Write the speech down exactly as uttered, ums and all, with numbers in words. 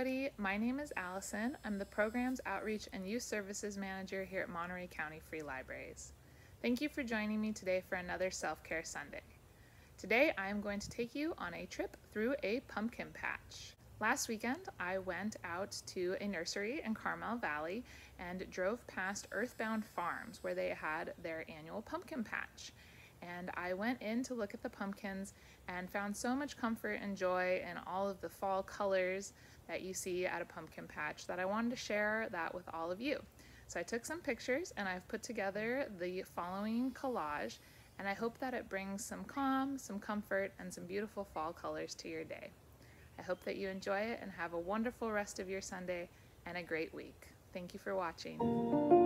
everybody. My name is Allison. I'm the Programs Outreach and Youth Services Manager here at Monterey County Free Libraries. Thank you for joining me today for another Self-Care Sunday. Today I am going to take you on a trip through a pumpkin patch. Last weekend I went out to a nursery in Carmel Valley and drove past Earthbound Farms where they had their annual pumpkin patch. And I went in to look at the pumpkins and found so much comfort and joy in all of the fall colors that you see at a pumpkin patch that I wanted to share that with all of you. So I took some pictures and I've put together the following collage, and I hope that it brings some calm, some comfort, and some beautiful fall colors to your day. I hope that you enjoy it and have a wonderful rest of your Sunday and a great week. Thank you for watching.